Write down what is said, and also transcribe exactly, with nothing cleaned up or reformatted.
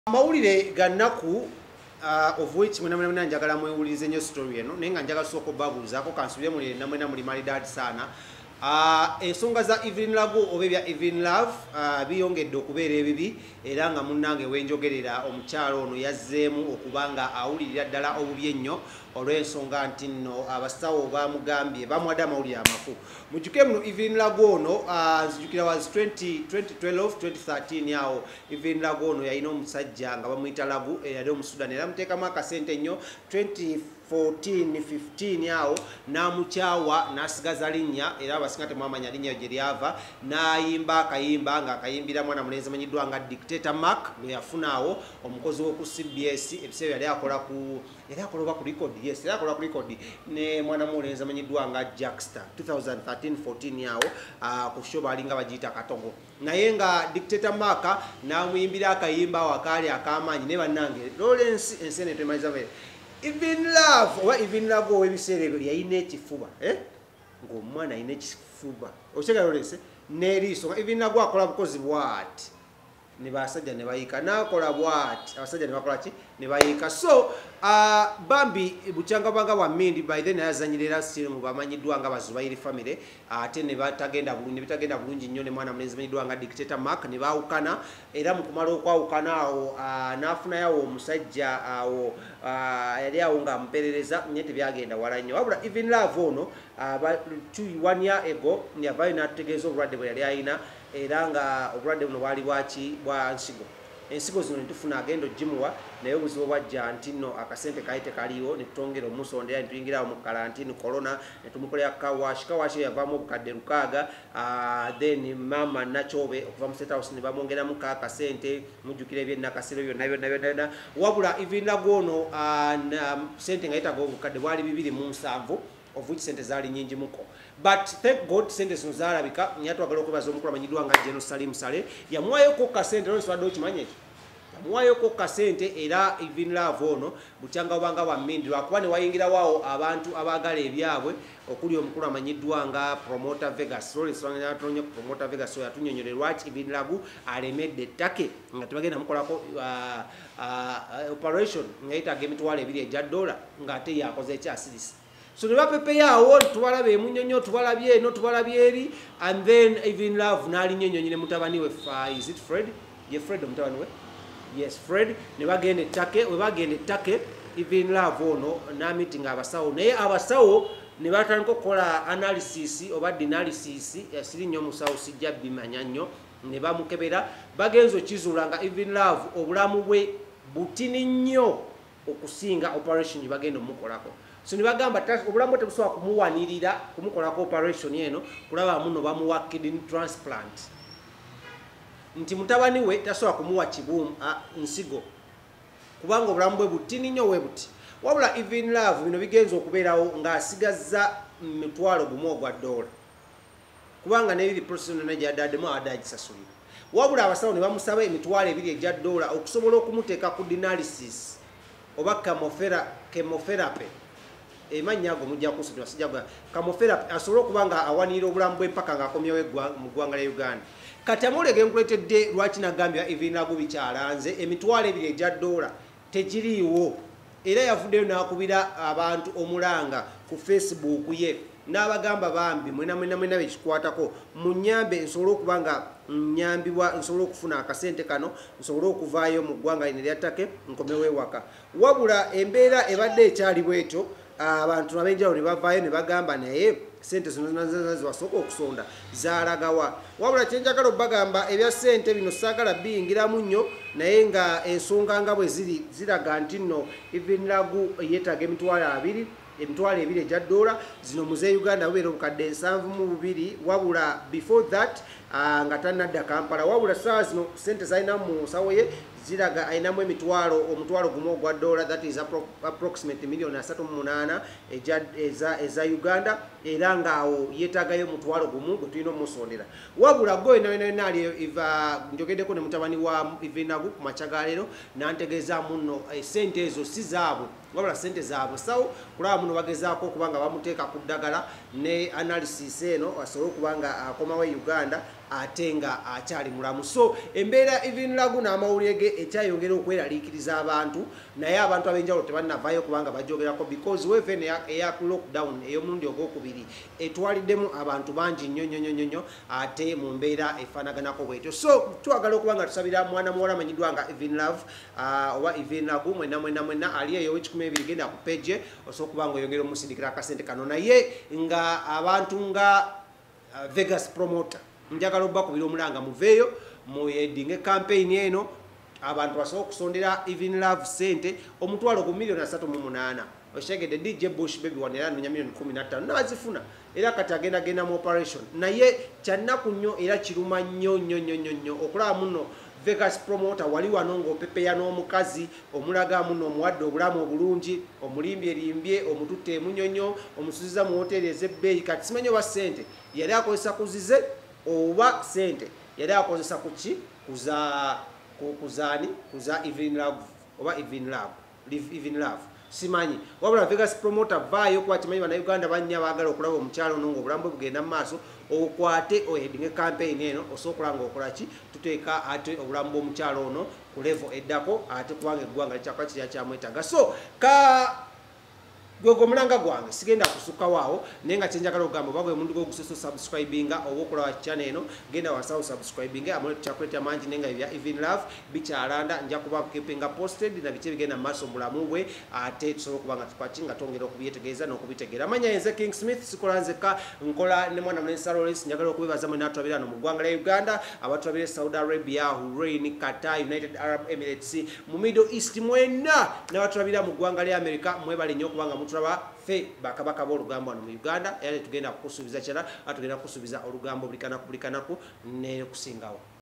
Mawulire gannaku uh, of which mwena mwena njagala mwewulize nyo story eno nenga njagala soko babuzaako kansubye muli na mwena muli malidad sana. Uh, ensonga za Evelyn Lagu obebya Evelyn Love uh, biyongedde okubeera ebibi era nga munnange wenjogerera omukyalo ono yazzeemu okubanga awulirira ddala obubi ennyo olw'ensonga nti nno abasawo bamugambye bamwadde amawulire amafu. Mujjuke muno Evelyn Lagu ono uh, nzijukira was twenty twelve twenty thirteen yawo Evelyn Lagu ono yalina omusajja nga bamuyita Lagu eyali omusudani era muteekamu akasente nnyo twenty fourteen fifteen yawo namukyawa nasigaza linnya era abasinga temwamanya linnya gye lyava nayimba akayimba nga akayimbira mwana mulenzi amanyiddwa nga Dictator Mark lwe yafunaawo omukozi w'oku C B S ebiseera yali akola ku yali akola ku record yes yali akola ku record ne mwana mulenzi amanyiddwa nga Jackster twenty thirteen fourteen yawo uh, ku show balinga bagiyita Katongo naye nga Dictator Mark namuyimbira akayimba wakali akamanyi ne bannange Lawrence ensene temaliza vele Evelyn Love oba Evelyn Lagu owebiseera ebyo yalina ekifuba eh? ng'omwana alina ekifuba okyega Lawrence n'eriiso nga Evelyn Lagu akola bukozi bw'ati ne basajja ne bayiika n'akola bw'ati abasajja ne bakola ki ne bayiika so uh, Bambi bukyangabanga bwa Mindi by then yazanyirira still mu bamanyiddwa nga Bazubairi family ate uh, ne batagenda bulungi bitagenda bulungi nnyo ne mwana mulenzi amanyiddwa nga Dictator Mark ne baawukana era mu kumala okwawukana awo uh, n'afunayo omusajja awo uh, yali awo nga amuperereza nye tebyagenda wala nnyo wabula Evelyn Love ono uh, one year ago yavaayo n'atutegeeza obulwadde bwe yali alina era nga obulwadde buno bwali bwaki bwa nsigo ensigo zino netufuna agenda ogimuwa naye obuzibu bwajja nti nno akasente kali tekaliwo netutongera omusondera netuyingirawo mu karantini corona netumukolera kawashi kawashi yavaamu obukadde lukaaga uh, then mama Nachobe okuva mu State House ne bamwongeramu ka akasente mujjukira ebyennakasiro byonna byonna byonna wabula Evelyn Lagu ono uh, sente nga yetaaga obukadde bwali bibiri mu nsanvu of which sente zali nyingi muko but thank God sente zino zalabika nyatwagala okubaza omukulu amanyiddwa nga General Salim Sale yamuwayoko kasente olwo nswadde okimanye yamuwayoko kasente era Evelyn Love ono butyanga obanga bwa Mindi lwakuba ne wayingira waawo abantu abaagala ebyabwe okuli omukulu amanyiddwa nga Promoter Vegas Lawrence wanyatonye Promoter Vegas so yatunyonyole lwaki Evelyn Lagu alemedde ttake nga tebagenda mukolako uh, uh, operation nga yetaaga emitwalo ebiri egya dola nga ate yakoze ekyasirisi so ne bapepe yawo tubalabe emunyonyo tubalabye eno tubalabye eri and then Evelyn Love nali nyonyonyi ne mutabani we uh, is it Fred ye Fred mutabani we yes Fred ne bagenda ettake we bagenda ettake Evelyn Love ono na meeting abasawo naye abasawo ne batandika okukola analysis oba analysis yasiri nnyo musawo sijja bimanya nnyo ne bamukebera bagenzo kizuula nga Evelyn Love obulamu bwe butini nnyo okusinga operation bagenda omukolako so ne bagamba obulamu tebusobola kumuwanirira kumukolako operation eno kulaba muno bamuwa kidney transplant nti mutabani we tasobola kumuwa kibumu nsigo kubanga obulamu bwe butini nnyo we buti wabula Evelyn Love bino bigenza okubeerawo ng'asigazza mitwalo gumu ogwa dola kubanga n'ebiri process ne gyadaddemu abadde agisasulira wabula abasawo ne bamusaba emitwalo ebiri egya dola okusobola okumuteeka ku dialysis oba chemotherapy emanya ago mujja kusudwa sijagwa chemotherapy asobola okubanga awanira obulamu bwe mpaka ng'akomyewo mu ggwanga lya Uganda kati amulege nkuletedde lwaki nagambya Evelyn Lagu bikyalanze emitwalo ebiri egya dola tegiriiwo era yavuddeyo n'akubira abantu omulanga ku Facebook ye n'abagamba bambi mwena mwena mwena bekikwatako munyambe nsobola okuba nga nyambibwa nsobola okufuna akasente kano nsobola okuvaayo mu ggwanga lino lyattake nkomewo ewaka wabula embeera ebadde ekyali bwetyo abantu abenjawulo ne bavaayo ne bagamba naye sente zino zibasooka okusonda zalagawa wabula kyenjagala obbagamba ebya sente bino saagala biyingiramu nnyo naye nga ensonga nga bwe ziri ziraga nti nno Evelyn Lagu yeetaaga emitwalo abiri emitwalo ebiri egya dola zino muze Uganda bubeera obukadde ensanvu mu bubiri wabula before that uh, nga tannadda Kampala wabula saa zino sente zalina mu nsawo ye ziraga ayinamu emitwalo omutwalo gumu ogwa dola that is appro approximately million asatu mu munaana eza, eza Uganda era ngaawo yeetaagayo omutwalo gumu gwe tulina omusondera wabula gwe nawenawena ali eva njogeddeko ne mutabani wa Evelyn Lagu ku makya leero nantegeezaamu nno sente ezo si zaabwe wabula sente zaabwe sawo kulaba muno bagezaako okuba nga bamuteeka ku ddagala ne analysis eno asobole okuba nga akomawo e Uganda ate nga akyali mulamu. So embeera Evelyn Lagu n'amawulire ge ekyayongera okweraliikiriza abantu, naye abantu ab'enjawulo tebannavaayo kubanga bajoogerako because weven eya lockdown ey'omulundi ogwokubiri etwaliddemu abantu bangi nnyo nnyo nnyo nnyo ate mu mbeera efaanaganako bwetyo. So twagala okuba nga tusabira mwana muwala amanyiddwa nga Evelyn Love uh, oba Evelyn Lagu mwena mwena mwena ali eyo w'ekikumi ebiri genda ku page osobola okuba nga oyongera omusindikira akasente kano, naye nga abantu nga uh, Vegas promoter njagala obbakubira omulanga muveeyo muyedinge campaign eno abantu basobola okusondera Evelyn Love sente omutwalo ku miliyoni asatu mu munaana. Oshegede D J Bush baby wanera nonya miliyoni kumi na ttaano nazifuna era kati agenda genda mu operation, naye kyannaku nnyo era kiruma nnyo nnyo nnyo nnyo okulaba muno Vegas promoter wali wano ng'opepeya n'omukazi omulaga muno omuwadde obulamu obulungi omulimbye limbye omututte emunyonyo omusuziza mu hoteli ez'ebbeeyi. Kati simanyi oba sente yali akozesa kuzize oba sente yali akozesa kuki kuza kuzaani kuza Evelyn Love oba Evelyn Love Evelyn Love simanyi. Wabula Vegas promoter vaayo kwa kimanyi bana Uganda bannya baagala okulaba omukyalo nongo obulambo bugenda mu maaso okwate oyedinge campaign eno osobola nga okola ki tuteeka ate obulambo omukyalo ono ku level eddako ate kubanga eggwanga likyakwa kirya kyamwetaaga. So ka Gogo mulanga gwange sigenda kusuka wao nenga chenjagala ogamba bagwe mundu go gusoso subscribinga obo kola channel eno genda wasao subscribinga amole chakweta manji nenga bya Evelyn Love bichalanda nja kuba kepinga posted na biche bigenda maso mulamubwe ate tusobola kubanga tukwakinga tongera okubyetegeeza n'okubitegera manya yenze KingSmith sikolanze ka nkola ne mwana mwensa Lawrence njagala okubibaza mwe natwabira no mugwanga la Uganda abatwabire Saudi Arabia, Bahrain, Qatar, United Arab Emirates mu Middle East mwena n'abatwabira mu gwanga la America mwebale nnyo kubanga turaba fe bakabaka b'olugambo mu Uganda yale tugenda kusubiza kyala atugenda kusubiza olugambo bulikana kubulikanako ne kusingawo.